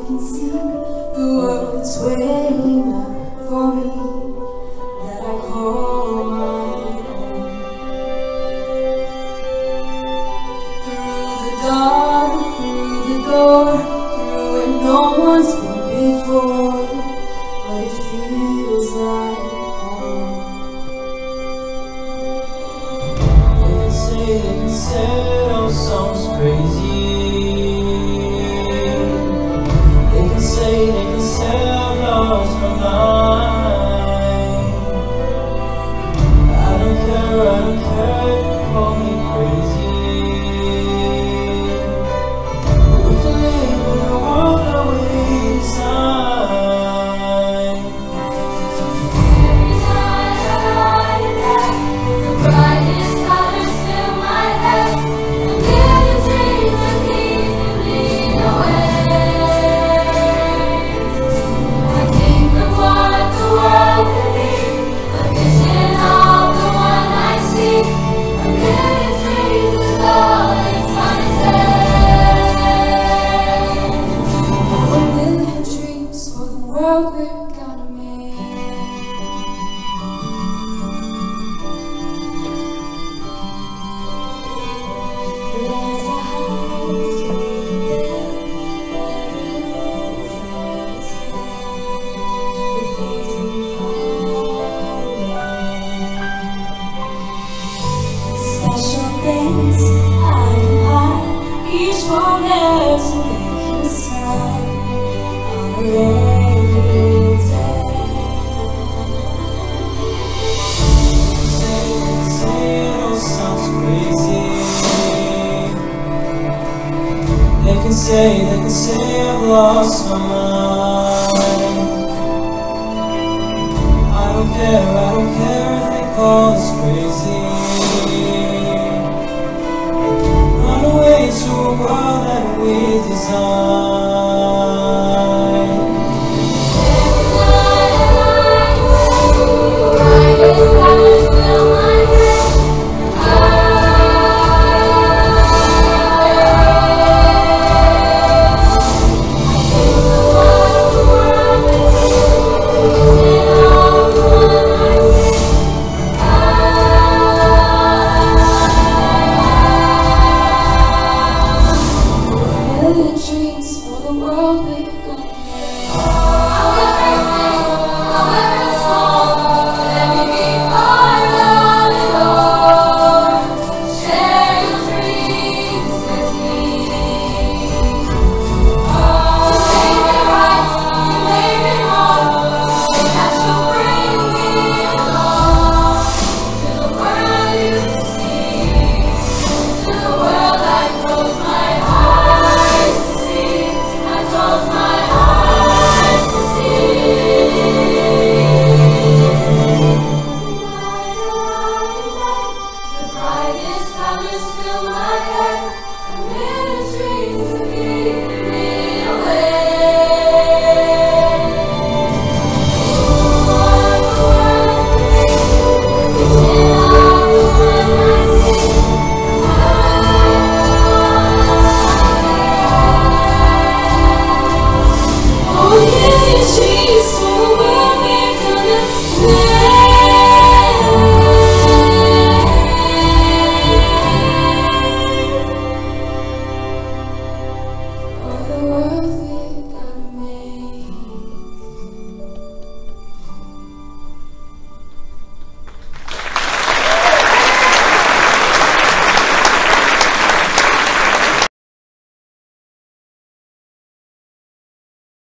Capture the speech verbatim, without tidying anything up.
can see the world's waiting up for me, that I call my own. Through the dark, through the door, through where no one's been before, but it feels like home. They can say, they can say, oh, sounds crazy. They can say, they can say I've lost my mind. I don't care, I don't care if you call me crazy. We can live in a world that we design. Every time I lie back, the brightest colors fill my head. A million dreams that keep me bleeding away. I think of what the world could be, a vision of the one I see. A million dreams is all that's on its head. A million dreams for the world we're gonna make. There's a house we built where the roof falls down. We're facing far away. Special things high and high, each one there to make you smile on a rainy day. Say, say it all sounds crazy. They can say, they can say I've lost my mind. I don't care, I don't care if they call us crazy. Run away to a world that we design. Every night I lie awake, the brightest colors fill my head. I think of what the world could be, and all the one I see. A million dreams